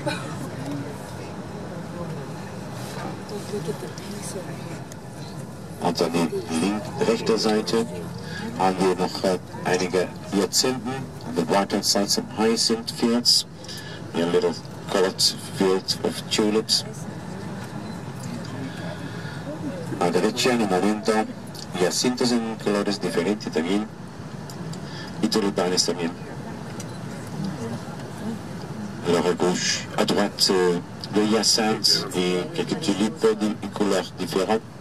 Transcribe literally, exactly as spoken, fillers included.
Und an die linke, rechte Seite haben wir noch äh, einige Hyazinthen. On the right hand side some hyacinth fields. A little colored field of tulips. A la derecha en el momento hiacintos en colores diferentes también. Y tulipanes también. Alors à gauche, à droite, euh, le hyacinthe et quelques tulipes de couleurs différentes.